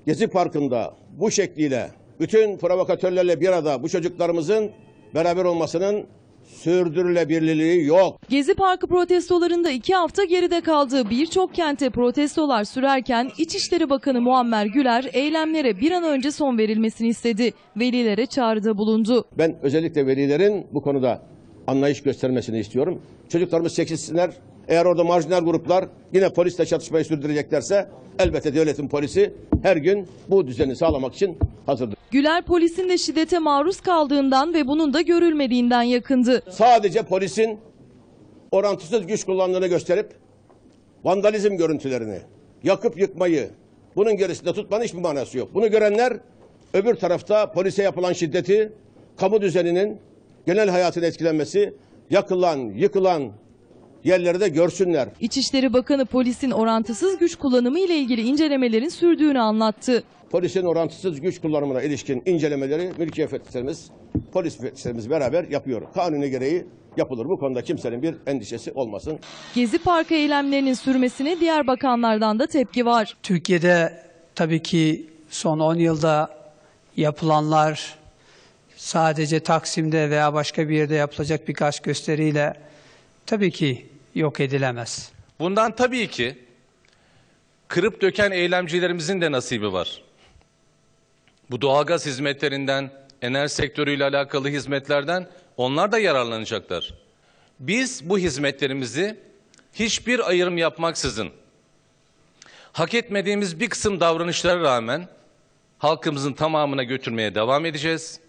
Gezi Parkı'nda bu şekliyle bütün provokatörlerle bir arada bu çocuklarımızın beraber olmasının sürdürülebilirliği yok. Gezi Parkı protestolarında 2 hafta geride kaldığı birçok kente protestolar sürerken İçişleri Bakanı Muammer Güler eylemlere bir an önce son verilmesini istedi. Velilere çağrıda bulundu. Ben özellikle velilerin bu konuda anlayış göstermesini istiyorum. Çocuklarımız çekilsinler. Eğer orada marjinal gruplar yine polisle çatışmayı sürdüreceklerse elbette devletin polisi her gün bu düzeni sağlamak için hazırdır. Güler polisin de şiddete maruz kaldığından ve bunun da görülmediğinden yakındı. Sadece polisin orantısız güç kullandığını gösterip vandalizm görüntülerini, yakıp yıkmayı, bunun gerisinde tutmanın hiçbir manası yok. Bunu görenler öbür tarafta polise yapılan şiddeti, kamu düzeninin genel hayatın etkilenmesi, yakılan, yıkılan yerleri de görsünler. İçişleri Bakanı polisin orantısız güç kullanımı ile ilgili incelemelerin sürdüğünü anlattı. Polisin orantısız güç kullanımına ilişkin incelemeleri mülkiye müfettişlerimiz, polis müfettişlerimiz beraber yapıyor. Kanuni gereği yapılır. Bu konuda kimsenin bir endişesi olmasın. Gezi Parkı eylemlerinin sürmesine diğer bakanlardan da tepki var. Türkiye'de tabii ki son 10 yılda yapılanlar sadece Taksim'de veya başka bir yerde yapılacak birkaç gösteriyle tabii ki yok edilemez. Bundan tabii ki kırıp döken eylemcilerimizin de nasibi var. Bu doğalgaz hizmetlerinden, enerji sektörüyle alakalı hizmetlerden onlar da yararlanacaklar. Biz bu hizmetlerimizi hiçbir ayrım yapmaksızın hak etmediğimiz bir kısım davranışlara rağmen halkımızın tamamına götürmeye devam edeceğiz.